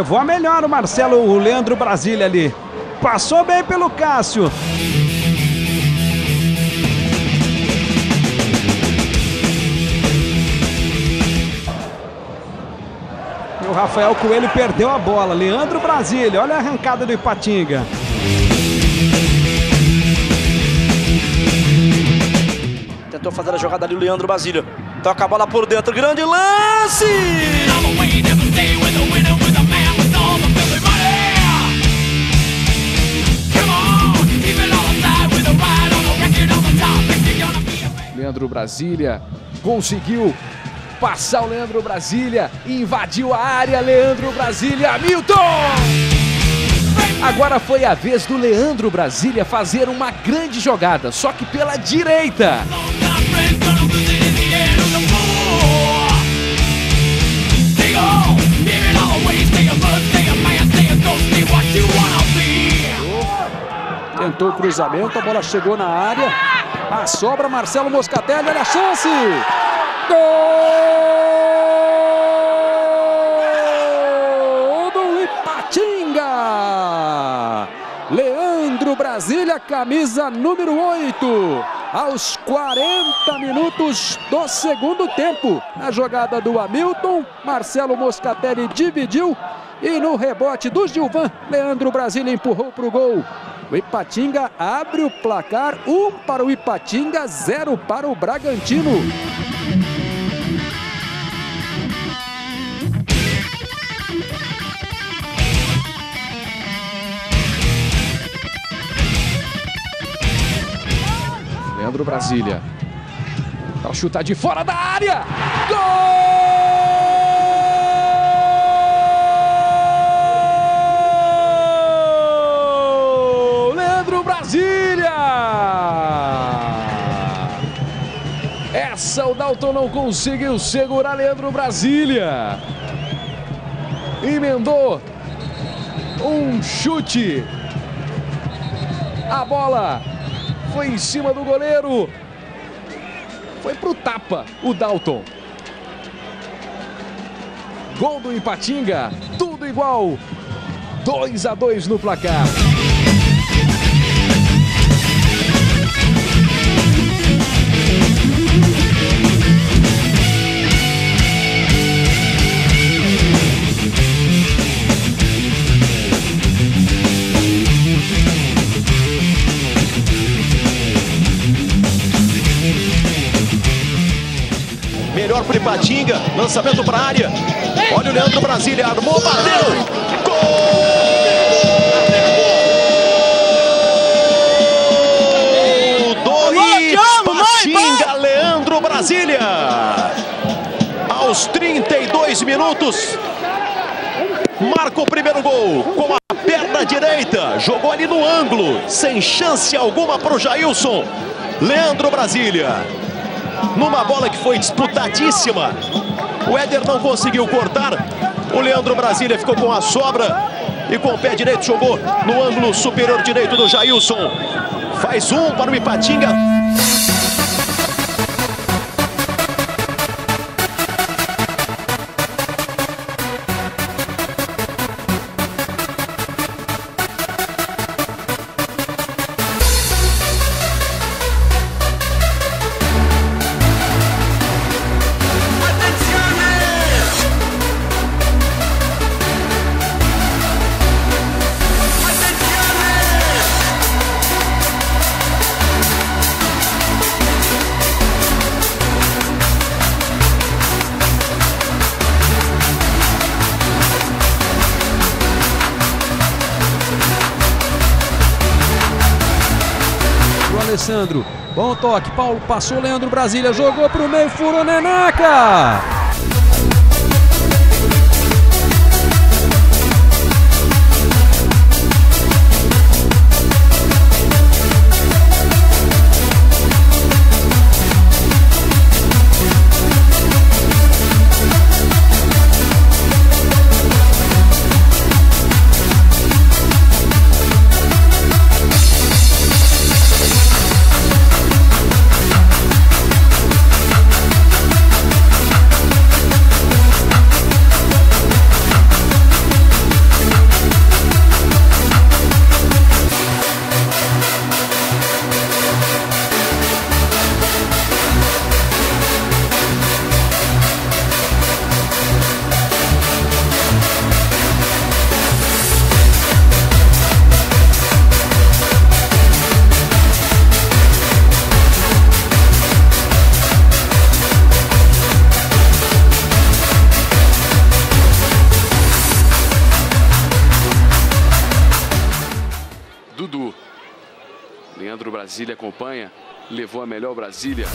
levou a melhor o Leandro Brasília ali. Passou bem pelo Cássio. E o Rafael Coelho perdeu a bola. Leandro Brasília, olha a arrancada do Ipatinga. Tentou fazer a jogada ali o Leandro Brasília. Toca a bola por dentro, grande lance! Leandro Brasília conseguiu passar o Leandro Brasília, invadiu a área, Leandro Brasília, Milton! Agora foi a vez do Leandro Brasília fazer uma grande jogada, só que pela direita. Tentou o cruzamento, a bola chegou na área. A sobra, Marcelo Moscatelli, olha a chance! Gol do Ipatinga! Leandro Brasília, camisa número 8. Aos 40 minutos do segundo tempo. Na jogada do Hamilton, Marcelo Moscatelli dividiu. E no rebote do Gilvan, Leandro Brasília empurrou para o gol. O Ipatinga abre o placar, 1 para o Ipatinga, 0 para o Bragantino. Leandro Brasília. Para chutar de fora da área. Gol! Brasília! Essa o Dalton não conseguiu segurar. Leandro Brasília emendou um chute. A bola foi em cima do goleiro. Foi pro tapa o Dalton. Gol do Ipatinga, tudo igual. 2-2 no placar. Melhor para Ipatinga, lançamento para a área. Olha o Leandro Brasília, armou, bateu. Gol do Ipatinga, Leandro Brasília. Aos 32 minutos, marca o primeiro gol com a perna direita. Jogou ali no ângulo, sem chance alguma para o Jailson. Leandro Brasília. Numa bola que foi disputadíssima. O Éder não conseguiu cortar. O Leandro Brasília ficou com a sobra. E com o pé direito jogou no ângulo superior direito do Jailson. Faz 1 para o Ipatinga. Alessandro, bom toque, Paulo passou, Leandro Brasília jogou para o meio, furou Neneca! Dudu. Leandro Brasília acompanha, levou a melhor Brasília.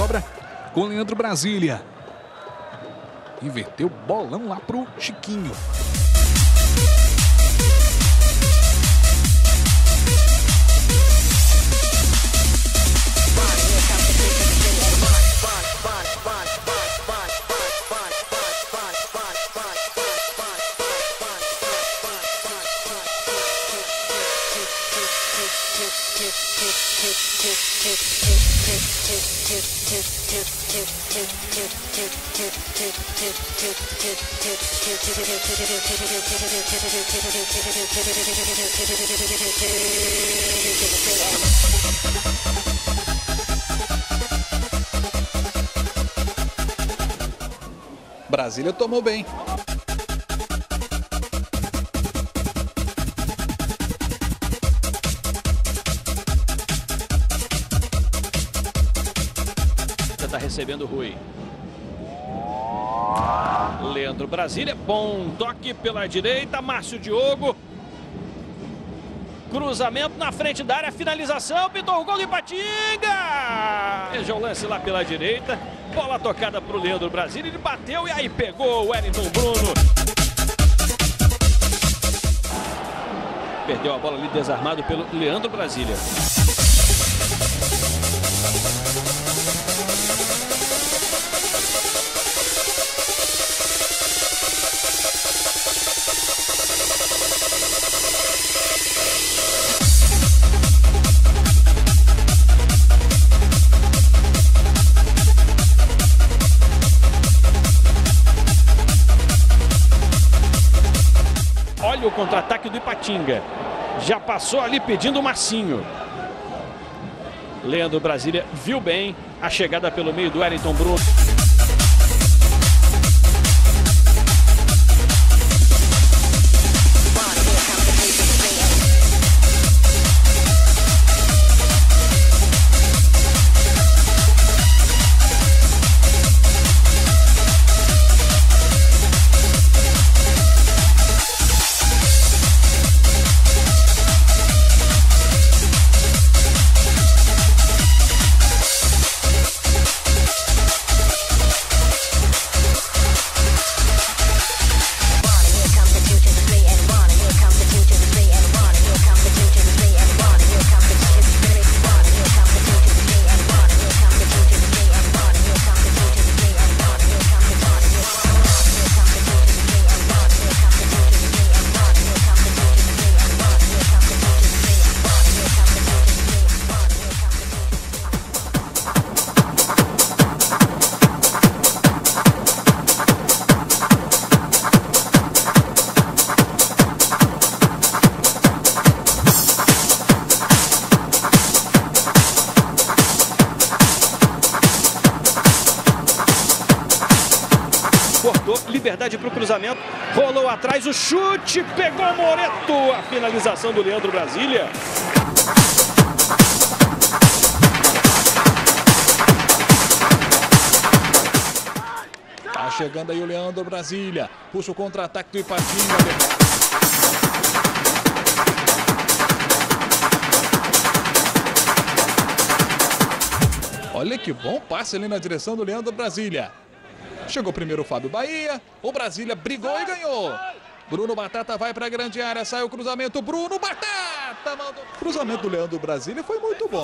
sobra com Leandro Brasília. Inverteu bolão lá pro Chiquinho. Brasília tomou bem. Está recebendo o Rui. Leandro Brasília, bom toque pela direita, Márcio Diogo. Cruzamento na frente da área, finalização, pintou o gol do Ipatinga! Veja o lance lá pela direita, bola tocada para o Leandro Brasília, ele bateu e aí pegou o Wellington Bruno. Perdeu a bola ali desarmado pelo Leandro Brasília. Olha o contra-ataque do Ipatinga. Já passou ali pedindo o Marcinho. Leandro Brasília viu bem a chegada pelo meio do Wellington Bruno. Cortou, liberdade para o cruzamento, rolou atrás, o chute, pegou o Moreto, a finalização do Leandro Brasília. Tá chegando aí o Leandro Brasília, puxa o contra-ataque do Ipatinga. Olha que bom passe ali na direção do Leandro Brasília. Chegou primeiro o Fábio Bahia, o Brasília brigou e ganhou. Bruno Batata vai para a grande área, sai o cruzamento, Bruno Batata mandou. O cruzamento do Leandro Brasília foi muito bom.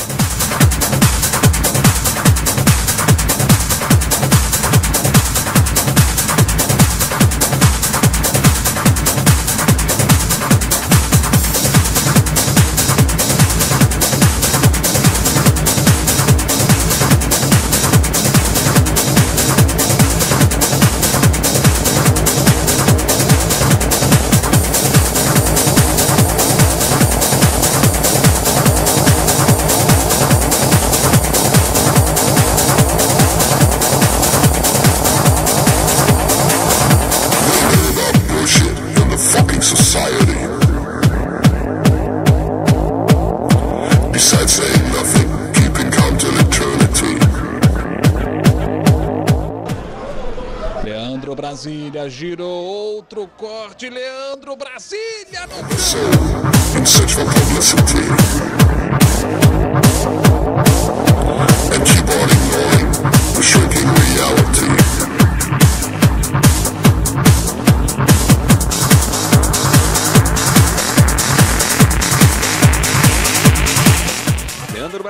Leandro Brasília girou, outro corte, Leandro Brasília no gol. In search for publicity and keep on ignoring.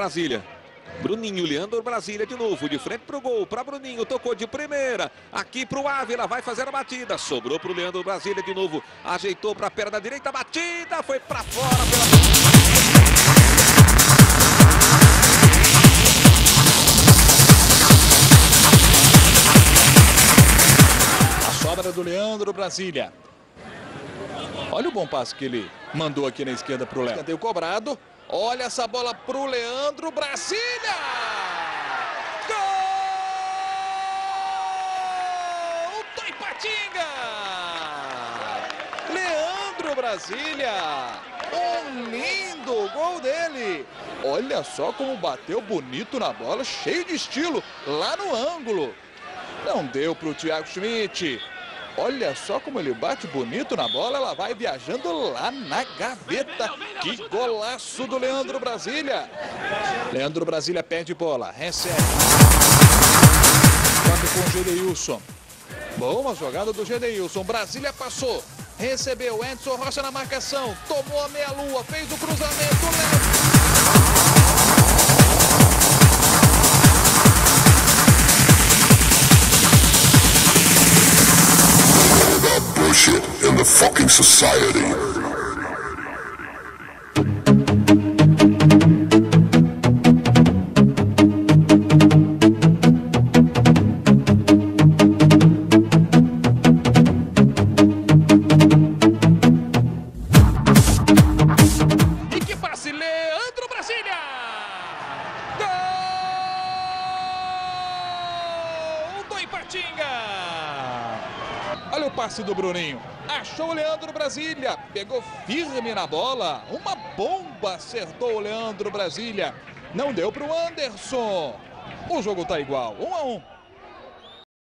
Brasília. Bruninho, Leandro Brasília de novo, de frente pro gol, para Bruninho, tocou de primeira, aqui pro Ávila, vai fazer a batida, sobrou pro Leandro Brasília de novo, ajeitou para a perna direita, batida, foi para fora pela... A sobra do Leandro Brasília. Olha o bom passe que ele mandou aqui na esquerda pro Léo. Escanteio cobrado. Olha essa bola pro Leandro Brasília! Gol do Ipatinga! Leandro Brasília! Um lindo gol dele! Olha só como bateu bonito na bola, cheio de estilo, lá no ângulo. Não deu pro Thiago Schmidt. Olha só como ele bate bonito na bola, ela vai viajando lá na gaveta. Que golaço do Leandro Brasília. Leandro Brasília perde bola, recebe. Toca com o Gedeilson. Boa jogada do Gedeilson. Brasília passou, recebeu Edson Rocha na marcação. Tomou a meia-lua, fez o cruzamento. Bullshit in the fucking society. E que passe, Leandro Brasília! Gol do Ipatinga! Olha o passe do Bruninho. Achou o Leandro Brasília. Pegou firme na bola. Uma bomba acertou o Leandro Brasília. Não deu para o Anderson. O jogo tá igual, 1 a 1.